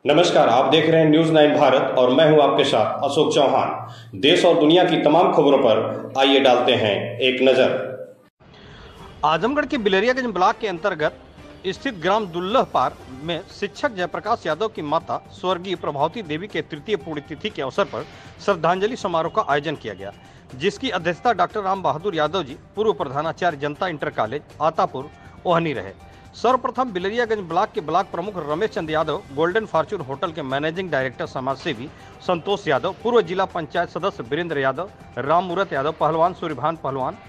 नमस्कार, आप देख रहे हैं न्यूज 9 भारत और मैं हूं आपके साथ अशोक चौहान। देश और दुनिया की तमाम खबरों पर आइए डालते हैं एक नजर। आजमगढ़ के बिलरियागंज ब्लॉक के अंतर्गत स्थित ग्राम दुल्लहपार में शिक्षक जयप्रकाश यादव की माता स्वर्गीय प्रभावती देवी के तृतीय पुण्यतिथि के अवसर पर श्रद्धांजलि समारोह का आयोजन किया गया, जिसकी अध्यक्षता डॉक्टर राम बहादुर यादव जी, पूर्व प्रधानाचार्य जनता इंटर कॉलेज आतापुर ओहनी रहे। सर्वप्रथम बिलरियागंज ब्लॉक के ब्लॉक प्रमुख Ramesh Chand Yadav, golden fortune hotel के मैनेजिंग डायरेक्टर समाजसेवी संतोष यादव, पूर्व जिला पंचायत सदस्य वीरेंद्र यादव, राम मूरत यादव, पहलवान सूर्यभान पहलवान,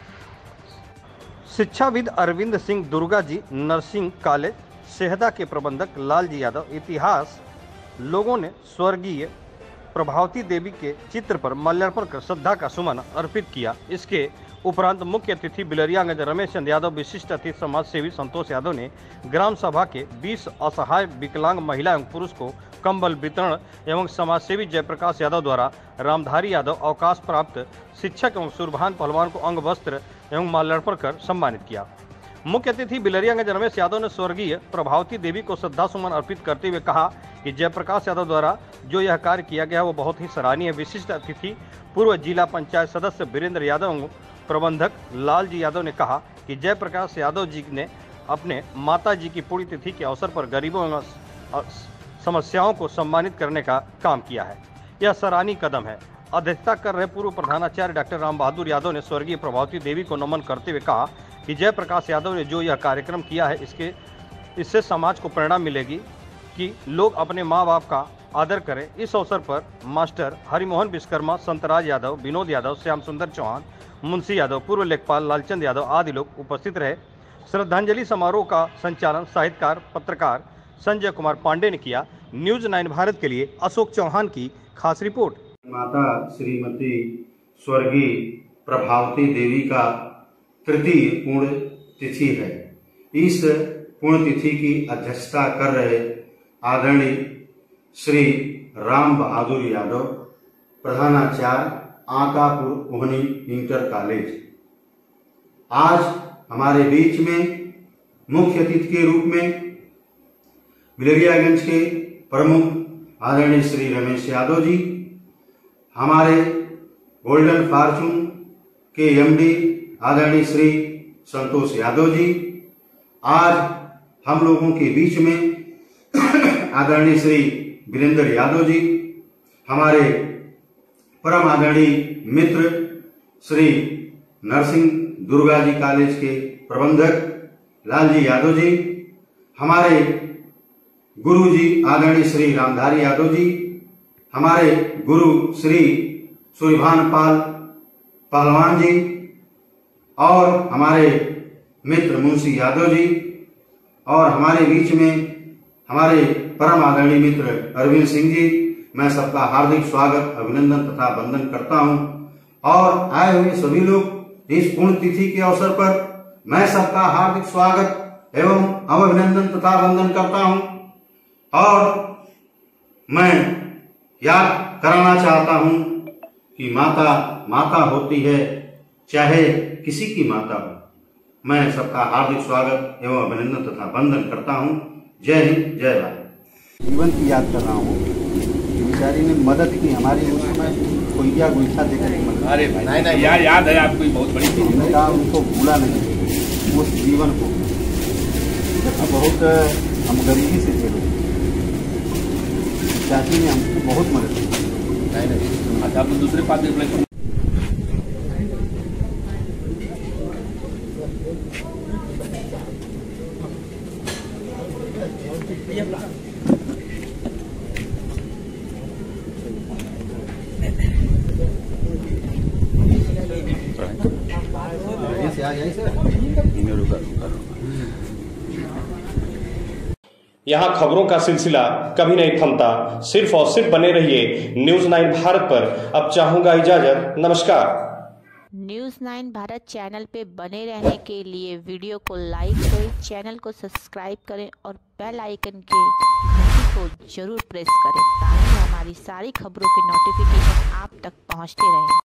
शिक्षाविद अरविंद सिंह दुर्गा जी, नर्सिंग कॉलेज सेहदा के प्रबंधक लालजी यादव, इतिहास लोगों ने स्वर्गीय प्रभावती देवी के चित्र पर माल्यार्पण कर श्रद्धा का सुमन अर्पित किया। इसके उपरांत मुख्य अतिथि बिलरियागंज रमेश चंद यादव, विशिष्ट अतिथि समाज सेवी संतोष यादव ने ग्राम सभा के 20 असहाय विकलांग महिला एवं पुरुष को कंबल वितरण एवं समाजसेवी जयप्रकाश यादव द्वारा रामधारी यादव अवकाश प्राप्त शिक्षक एवं सूर्यभान पहलवान को अंग वस्त्र एवं माल्यार्पण कर सम्मानित किया। मुख्य अतिथि बिलरियागंज रमेश यादव ने स्वर्गीय प्रभावती देवी को श्रद्धा सुमन अर्पित करते हुए कहा कि जयप्रकाश यादव द्वारा जो यह कार्य किया गया वो बहुत ही सराहनीय है। विशिष्ट अतिथि पूर्व जिला पंचायत सदस्य वीरेंद्र यादव एवं प्रबंधक लालजी यादव ने कहा कि जयप्रकाश यादव जी ने अपने माता जी की पुण्यतिथि के अवसर पर गरीबों एवं समस्याओं को सम्मानित करने का काम किया है। यह सराहनीय कदम है। अध्यक्षता कर रहे पूर्व प्रधानाचार्य डॉक्टर राम बहादुर यादव ने स्वर्गीय प्रभावती देवी को नमन करते हुए कहा कि जयप्रकाश यादव ने जो यह कार्यक्रम किया है इससे समाज को प्रेरणा मिलेगी कि लोग अपने माँ बाप का आदर करें। इस अवसर पर मास्टर हरिमोहन विश्वकर्मा, संतराज यादव, विनोद यादव, श्याम सुंदर चौहान, मुंशी यादव, पूर्व लेखपाल लालचंद यादव आदि लोग उपस्थित रहे। श्रद्धांजलि समारोह का संचालन साहित्यकार पत्रकार संजय कुमार पांडे ने किया। न्यूज 9 भारत के लिए अशोक चौहान की खास रिपोर्ट। माता श्रीमती स्वर्गीय प्रभावती देवी का तृतीय पुण्य तिथि है। इस पुण्य तिथि की अध्यक्षता कर रहे आदरणीय श्री राम बहादुर यादव, प्रधानाचार्य आतापुर ओहनी इंटर कॉलेज, आज हमारे बीच में मुख्य अतिथि के रूप में बिलरियागंज के प्रमुख आदरणीय श्री रमेश यादव जी, हमारे गोल्डन फॉर्च्यून के एमडी आदरणीय श्री संतोष यादव जी, आज हम लोगों के बीच में आदरणीय श्री वीरेंद्र यादव जी, हमारे परम आदरणीय मित्र श्री नर्सिंग दुर्गा जी कॉलेज के प्रबंधक लालजी यादव जी, हमारे गुरु जी आदरणीय श्री रामधारी यादव जी, हमारे गुरु श्री सूर्यभान पहलवान जी और हमारे मित्र मुंशी यादव जी, और हमारे बीच में हमारे परम आदरणीय मित्र अरविंद सिंह जी, मैं सबका हार्दिक स्वागत, अभिनंदन तथा वंदन करता हूं। और आए हुए सभी लोग इस पुण्य तिथि के अवसर पर मैं सबका हार्दिक स्वागत एवं अभिनंदन तथा वंदन करता हूं। और मैं याद कराना चाहता हूं कि माता माता होती है, चाहे किसी की माता हो। मैं सबका हार्दिक स्वागत एवं अभिनंदन तथा वंदन करता हूं। जय हिंद, जय भारत। जीवन की याद कर रहा हूँ। बेचारी ने मदद की हमारी, उस समय कोयला गोईठा देकर एक मदद। अरे भाई नहीं यार, याद है आपको बहुत बड़ी चीज। हमने कहा उनको भूला नहीं उस जीवन को। बहुत हम गरीबी से थे, चाची ने हमको बहुत मदद की। नहीं अच्छा, आप दूसरे पास देख यहाँ खबरों का सिलसिला कभी नहीं थमता। सिर्फ और सिर्फ बने रहिए न्यूज 9 भारत पर। अब चाहूंगा इजाजत, नमस्कार। न्यूज़ 9 भारत चैनल पे बने रहने के लिए वीडियो को लाइक करें, चैनल को सब्सक्राइब करें और बेल आइकन के घंटी को जरूर प्रेस करें ताकि हमारी सारी खबरों के नोटिफिकेशन आप तक पहुंचते रहें।